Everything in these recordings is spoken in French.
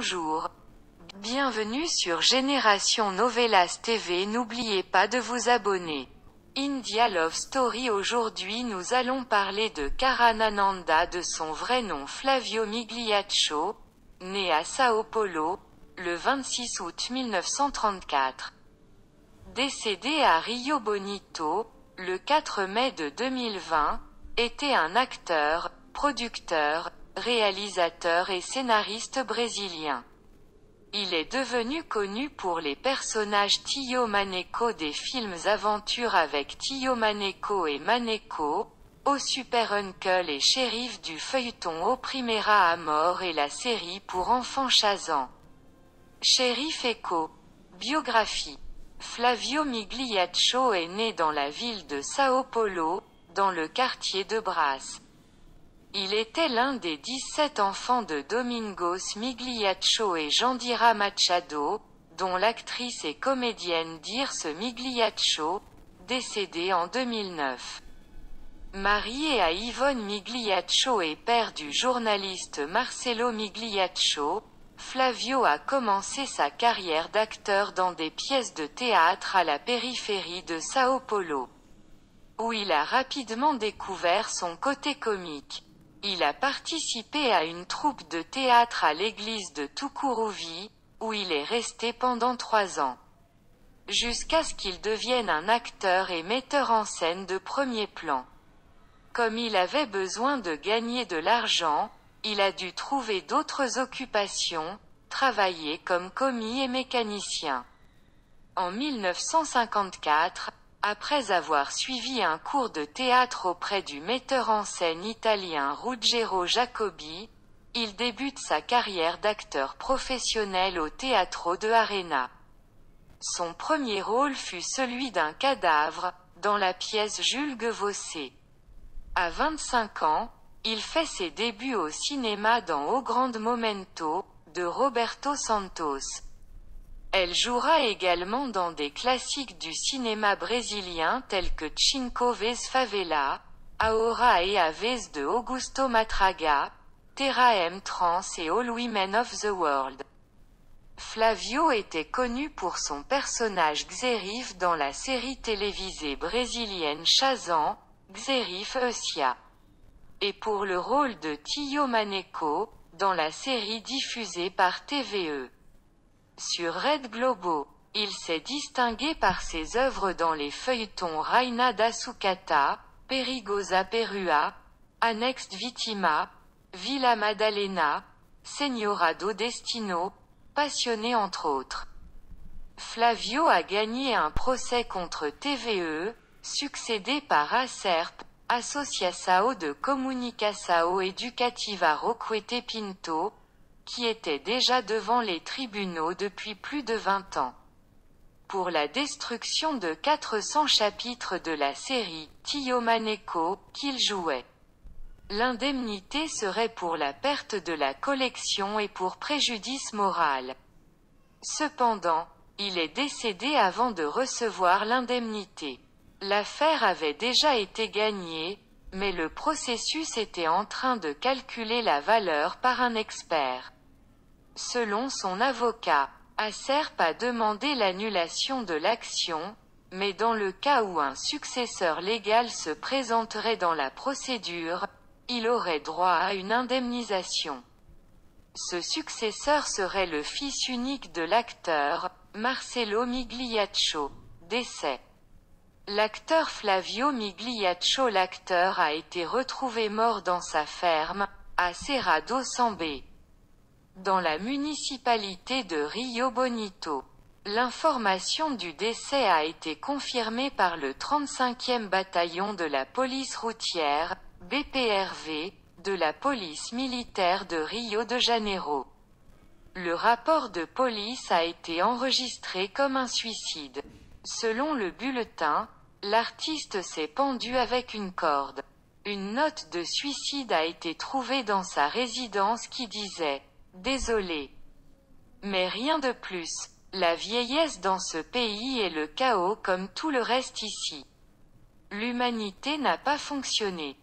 Bonjour. Bienvenue sur Génération Novelas TV. N'oubliez pas de vous abonner. India Love Story. Aujourd'hui nous allons parler de Karanananda, de son vrai nom Flavio Migliaccio, né à Sao Paulo, le 26 août 1934. Décédé à Rio Bonito, le 4 mai de 2020, était un acteur, producteur, réalisateur et scénariste brésilien. Il est devenu connu pour les personnages Tio Maneco des films Aventure avec Tio Maneco et Maneco, au Super Uncle et shérif du feuilleton Au Primera Amor et la série pour enfants Shazam. Shérif Echo. Biographie. Flavio Migliaccio est né dans la ville de Sao Paulo, dans le quartier de Brás. Il était l'un des 17 enfants de Domingos Migliaccio et Jandira Machado, dont l'actrice et comédienne Dirce Migliaccio, décédée en 2009. Marié à Yvonne Migliaccio et père du journaliste Marcelo Migliaccio, Flavio a commencé sa carrière d'acteur dans des pièces de théâtre à la périphérie de Sao Paulo, où il a rapidement découvert son côté comique. Il a participé à une troupe de théâtre à l'église de Tucuruvi, où il est resté pendant 3 ans. Jusqu'à ce qu'il devienne un acteur et metteur en scène de premier plan. Comme il avait besoin de gagner de l'argent, il a dû trouver d'autres occupations, travailler comme commis et mécanicien. En 1954, après avoir suivi un cours de théâtre auprès du metteur en scène italien Ruggero Jacobi, il débute sa carrière d'acteur professionnel au Teatro de Arena. Son premier rôle fut celui d'un cadavre, dans la pièce Jules Gevaussé. À 25 ans, il fait ses débuts au cinéma dans O Grande Momento, de Roberto Santos. Elle jouera également dans des classiques du cinéma brésilien tels que Cinco Vezes Favela, Aora e Aves de Augusto Matraga, Terra M Trans et All Women of the World. Flavio était connu pour son personnage Xerif dans la série télévisée brésilienne Shazam, Xerif Eusia. Et pour le rôle de Tio Maneco, dans la série diffusée par TVE. Sur Red Globo, il s'est distingué par ses œuvres dans les feuilletons Rainha da Sucata, Perigosa Perua, Annexed Vítima, Villa Madalena, Senhora do Destino, Passionné entre autres. Flavio a gagné un procès contre TVE, succédé par Acerp, Associação de Comunicação Educativa Roquete Pinto, qui était déjà devant les tribunaux depuis plus de 20 ans. Pour la destruction de 400 chapitres de la série Tio Maneco, qu'il jouait. L'indemnité serait pour la perte de la collection et pour préjudice moral. Cependant, il est décédé avant de recevoir l'indemnité. L'affaire avait déjà été gagnée, mais le processus était en train de calculer la valeur par un expert. Selon son avocat, Acerp a demandé l'annulation de l'action, mais dans le cas où un successeur légal se présenterait dans la procédure, il aurait droit à une indemnisation. Ce successeur serait le fils unique de l'acteur, Marcelo Migliaccio. Décès. L'acteur Flavio Migliaccio. L'acteur a été retrouvé mort dans sa ferme, à Serra do Sambé, dans la municipalité de Rio Bonito. L'information du décès a été confirmée par le 35e bataillon de la police routière, BPRV, de la police militaire de Rio de Janeiro. Le rapport de police a été enregistré comme un suicide. Selon le bulletin, l'artiste s'est pendu avec une corde. Une note de suicide a été trouvée dans sa résidence qui disait « Désolé. » Mais rien de plus. La vieillesse dans ce pays et le chaos comme tout le reste ici. L'humanité n'a pas fonctionné.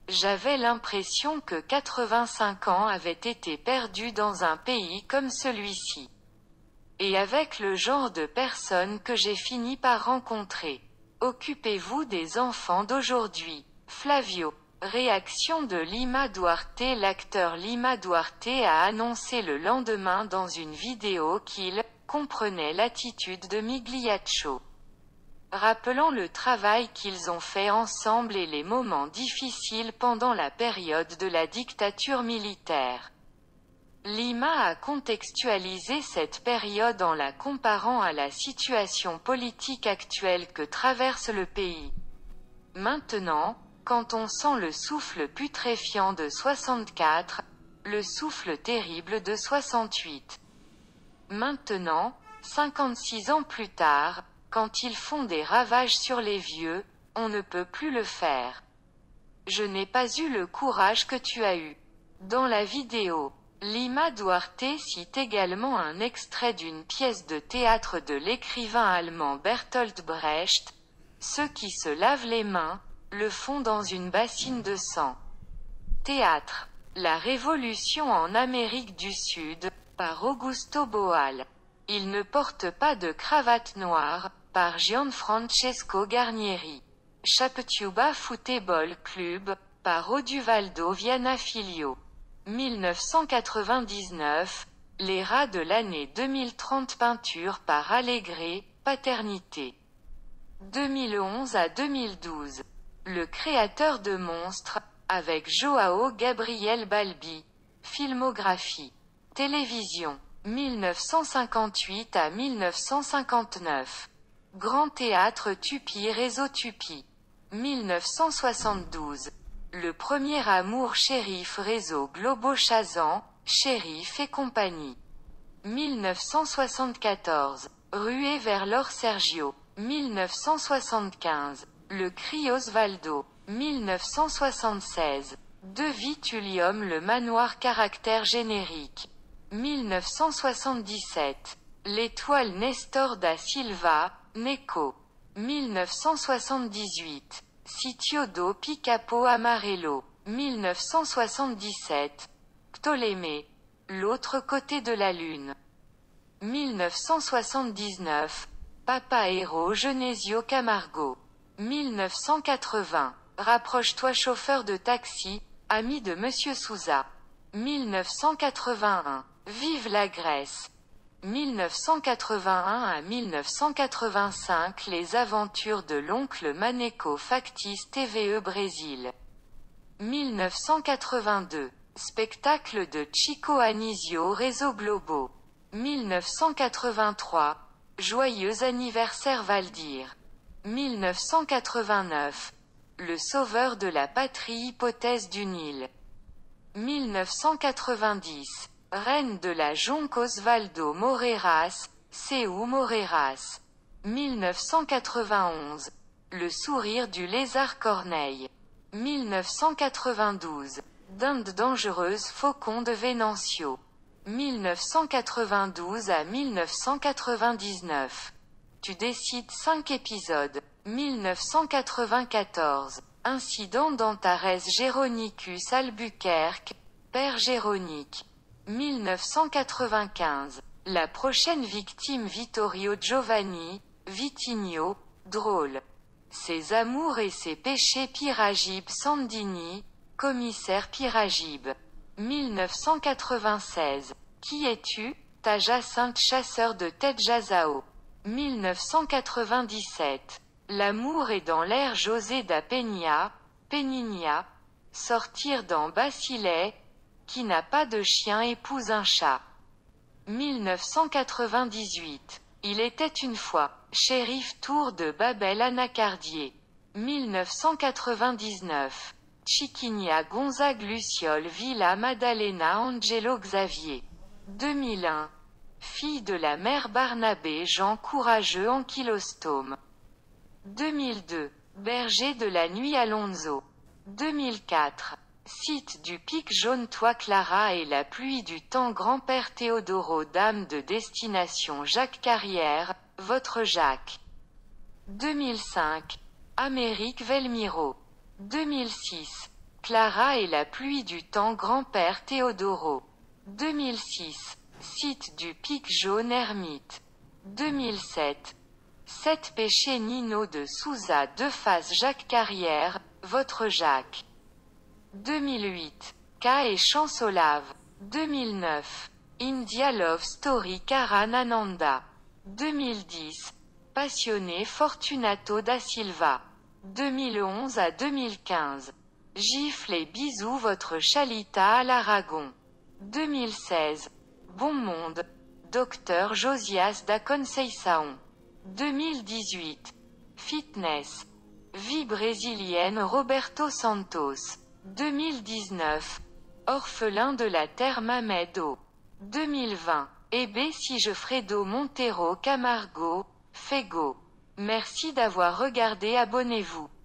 J'avais l'impression que 85 ans avaient été perdus dans un pays comme celui-ci. Et avec le genre de personnes que j'ai fini par rencontrer. Occupez-vous des enfants d'aujourd'hui. Flavio. Réaction de Lima Duarte. L'acteur Lima Duarte a annoncé le lendemain dans une vidéo qu'il comprenait l'attitude de Migliaccio, rappelant le travail qu'ils ont fait ensemble et les moments difficiles pendant la période de la dictature militaire. Lima a contextualisé cette période en la comparant à la situation politique actuelle que traverse le pays. Maintenant, quand on sent le souffle putréfiant de 64, le souffle terrible de 68. Maintenant, 56 ans plus tard, quand ils font des ravages sur les vieux, on ne peut plus le faire. Je n'ai pas eu le courage que tu as eu. Dans la vidéo, Lima Duarte cite également un extrait d'une pièce de théâtre de l'écrivain allemand Bertolt Brecht. Ceux qui se lavent les mains, le font dans une bassine de sang. Théâtre. La Révolution en Amérique du Sud, par Augusto Boal. Il ne porte pas de cravate noire, par Gianfrancesco Garnieri. Chaptuba Football Club, par Oduvaldo Vianafilio. 1999, les rats de l'année 2030 peinture par Allegre, Paternité. 2011 à 2012. Le créateur de monstres, avec Joao Gabriel Balbi. Filmographie. Télévision. 1958 à 1959. Grand Théâtre Tupi Réseau Tupi. 1972. Le premier amour Shérif Réseau Globo Chazan, Shérif et compagnie. 1974. Ruée vers l'or Sergio. 1975. Le cri Osvaldo. 1976. De Vitulium le manoir caractère générique. 1977. L'étoile Nestor da Silva, Neco. 1978. Sitio do Picapo Amarello. 1977. Ptolémée. L'autre côté de la Lune. 1979. Papa Héros Genesio Camargo. 1980. Rapproche-toi chauffeur de taxi, ami de Monsieur Souza. 1981. Vive la Grèce. 1981 à 1985 Les aventures de l'oncle Maneco factice TVE Brésil. 1982. Spectacle de Chico Anísio Réseau Globo. 1983. Joyeux anniversaire Valdir. 1989. Le sauveur de la patrie hypothèse du Nil. 1990. Reine de la jonque Osvaldo Moreiras, Seu Moreiras. 1991. Le sourire du lézard Corneille. 1992. Dinde dangereuse Faucon de Venancio. 1992 à 1999. Tu décides 5 épisodes. 1994. Incident d'Antares Géronicus Albuquerque, Père Géronique. 1995. La prochaine victime Vittorio Giovanni, Vitigno, drôle. Ses amours et ses péchés Piragib Sandini, commissaire Piragib. 1996. Qui es-tu, ta Jacinthe chasseur de tête Jazao. 1997. L'amour est dans l'air José da Peña, Peñinha. Sortir dans Basilet, qui n'a pas de chien épouse un chat. 1998. Il était une fois. Shérif Tour de Babel Anacardier. 1999. Chiquinha Gonzague Luciole Villa Maddalena Angelo Xavier. 2001. Fille de la mère Barnabé Jean Courageux Ankylostome. 2002. Berger de la nuit Alonso. 2004. Site du pic jaune Toi Clara et la pluie du temps Grand-père Théodoro Dame de destination Jacques Carrière, votre Jacques. 2005. Amérique Velmiro. 2006. Clara et la pluie du temps grand-père Théodoro. 2006. Site du Pic jaune ermite. 2007. 7 péchés Nino de Souza de face Jacques Carrière, votre Jacques. 2008. K et Chansolave. 2009. India Love Story Karan Ananda. 2010. Passionné Fortunato da Silva. 2011 à 2015. Gifle et bisous votre Chalita à l'Aragon. 2016. Bon monde. Dr Josias da Conceição. 2018. Fitness. Vie brésilienne Roberto Santos. 2019. Orphelin de la terre Mamedo. 2020. Ebe Sigefredo Montero Camargo, Fego. Merci d'avoir regardé, abonnez-vous.